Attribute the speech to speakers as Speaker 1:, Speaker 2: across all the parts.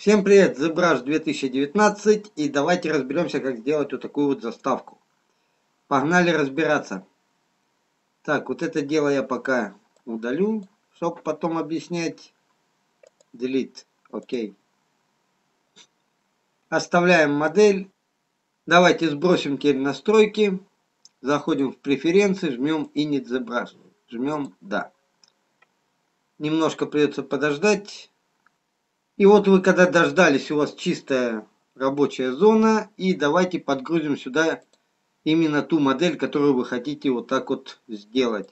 Speaker 1: Всем привет, ZBrush 2019, и давайте разберемся, как сделать вот такую вот заставку. Погнали разбираться. Так, вот это дело я пока удалю, чтобы потом объяснять. Delete, окей. Оставляем модель. Давайте сбросим теперь настройки. Заходим в преференции, жмем Init ZBrush. Жмем да. Немножко придется подождать. И вот вы когда дождались, у вас чистая рабочая зона. И давайте подгрузим сюда именно ту модель, которую вы хотите вот так вот сделать.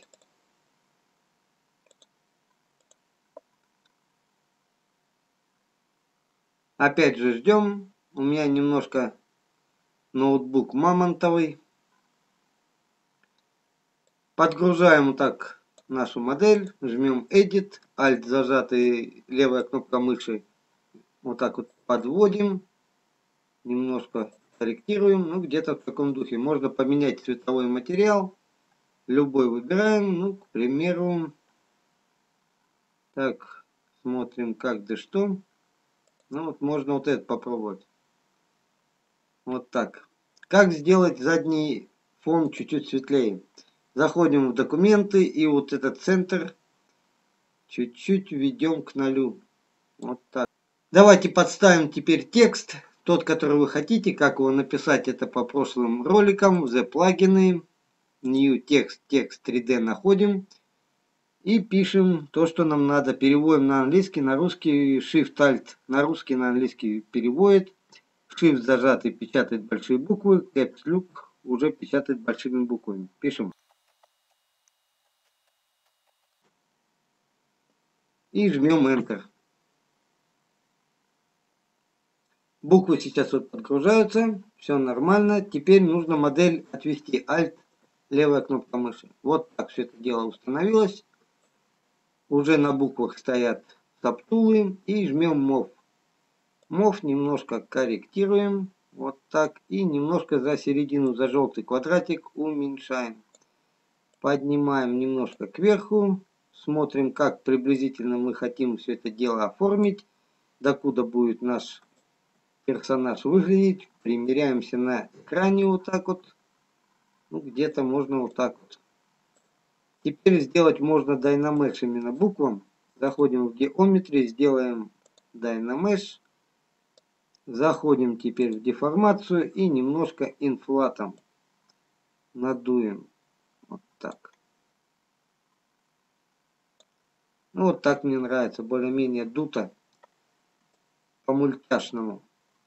Speaker 1: Опять же ждем. У меня немножко ноутбук мамонтовый. Подгружаем вот так нашу модель. Жмем Edit. Alt зажатый, левая кнопка мыши. Вот так вот подводим. Немножко корректируем. Ну, где-то в таком духе. Можно поменять цветовой материал. Любой выбираем. Ну, к примеру. Так, смотрим как да что. Ну, вот можно вот это попробовать. Вот так. Как сделать задний фон чуть-чуть светлее? Заходим в документы и вот этот центр чуть-чуть введем к 0. Вот так. Давайте подставим теперь текст, тот, который вы хотите. Как его написать, это по прошлым роликам. The плагины, New Text, текст 3D находим. И пишем то, что нам надо. Переводим на английский, на русский. Shift-Alt на русский, на английский переводит. Shift зажатый печатает большие буквы. Caps Lock уже печатает большими буквами. Пишем. И жмем Enter. Буквы сейчас вот подгружаются. Все нормально. Теперь нужно модель отвести. Alt, левая кнопка мыши. Вот так все это дело установилось. Уже на буквах стоят сабтулы. И жмем Move. Move немножко корректируем. Вот так. И немножко за середину, за желтый квадратик уменьшаем. Поднимаем немножко кверху. Смотрим, как приблизительно мы хотим все это дело оформить. Докуда будет наш персонаж выглядеть. Примеряемся на экране вот так вот. Ну, где-то можно вот так вот. Теперь сделать можно Dynamesh именно буквам. Заходим в Geometry, сделаем Dynamesh. Заходим теперь в деформацию и немножко инфлатом надуем. Вот так. Ну, вот так мне нравится. Более-менее дуто. По-мультяшному.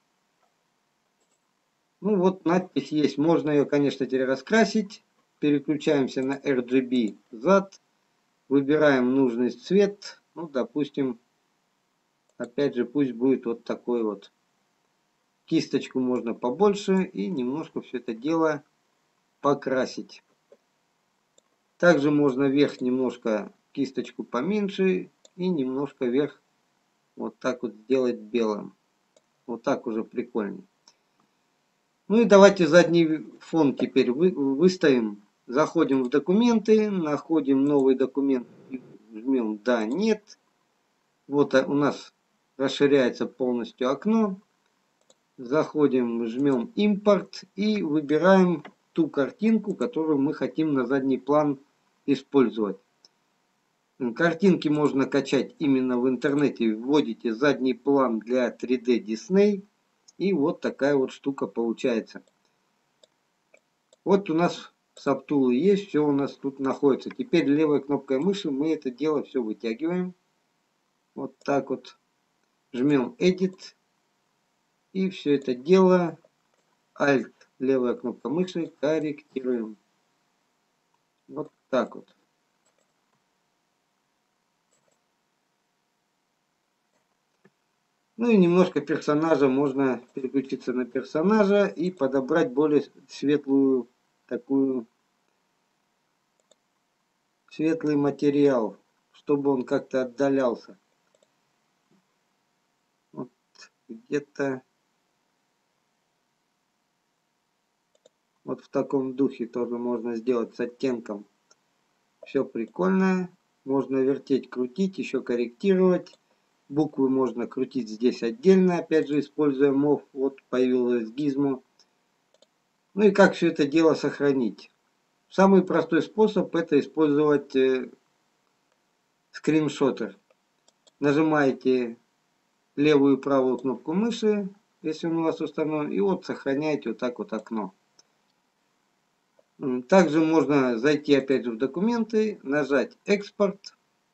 Speaker 1: Ну, вот надпись есть. Можно ее, конечно, теперь раскрасить. Переключаемся на RGB зад. Выбираем нужный цвет. Ну, допустим, опять же, пусть будет вот такой вот. Кисточку можно побольше и немножко все это дело покрасить. Также можно вверх немножко кисточку поменьше и немножко вверх вот так вот сделать белым. Вот так уже прикольнее. Ну и давайте задний фон теперь выставим. Заходим в документы, находим новый документ, жмем да, нет. Вот у нас расширяется полностью окно. Заходим, жмем импорт и выбираем ту картинку, которую мы хотим на задний план использовать. Картинки можно качать именно в интернете. Вводите задний план для 3D Disney. И вот такая вот штука получается. Вот у нас сабтулы есть, все у нас тут находится. Теперь левой кнопкой мыши мы это дело все вытягиваем. Вот так вот. Жмем Edit. И все это дело Alt, левая кнопка мыши, корректируем. Вот так вот. Ну и немножко персонажа. Можно переключиться на персонажа и подобрать более светлую такую светлый материал, чтобы он как-то отдалялся. Вот где-то вот в таком духе тоже можно сделать с оттенком. Все прикольно. Можно вертеть, крутить, еще корректировать. Буквы можно крутить здесь отдельно, опять же, используя MOV. Вот появилась гизмо. Ну и как все это дело сохранить? Самый простой способ — это использовать скриншотер. Нажимаете левую и правую кнопку мыши, если он у вас установлен, и вот сохраняете вот так вот окно. Также можно зайти опять же в документы, нажать экспорт,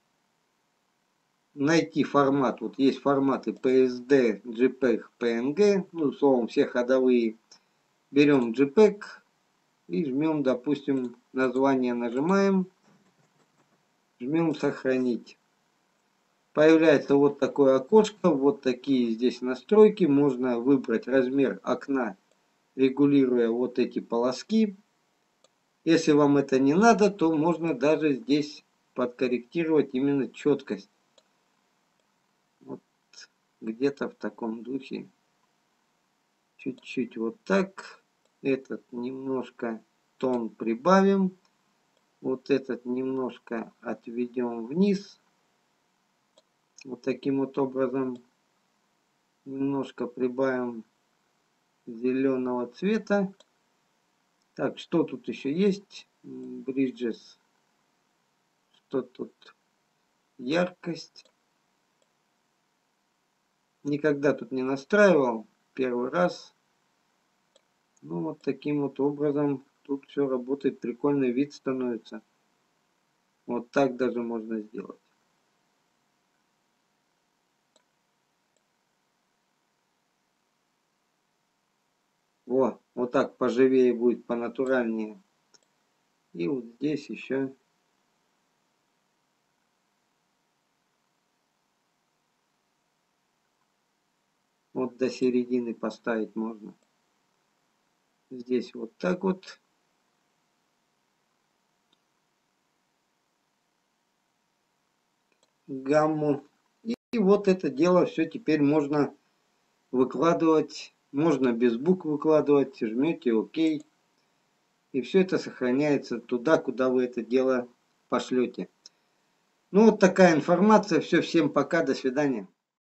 Speaker 1: найти формат. Вот есть форматы PSD, JPEG, PNG, ну словом все ходовые. Берем JPEG и жмем, допустим, название нажимаем, жмем сохранить. Появляется вот такое окошко, вот такие здесь настройки. Можно выбрать размер окна, регулируя вот эти полоски. Если вам это не надо, то можно даже здесь подкорректировать именно четкость. Вот где-то в таком духе. Чуть-чуть вот так. Этот немножко тон прибавим. Вот этот немножко отведем вниз. Вот таким вот образом. Немножко прибавим зеленого цвета. Так, что тут еще есть? Bridges. Что тут? Яркость. Никогда тут не настраивал. Первый раз. Ну, вот таким вот образом тут все работает. Прикольный вид становится. Вот так даже можно сделать. Вот так поживее будет, понатуральнее. И вот здесь еще. Вот до середины поставить можно. Здесь вот так вот. Гамму. И вот это дело все теперь можно выкладывать. Можно без букв выкладывать. Жмете ОК. И все это сохраняется туда, куда вы это дело пошлете. Ну вот такая информация. Все, всем пока, до свидания.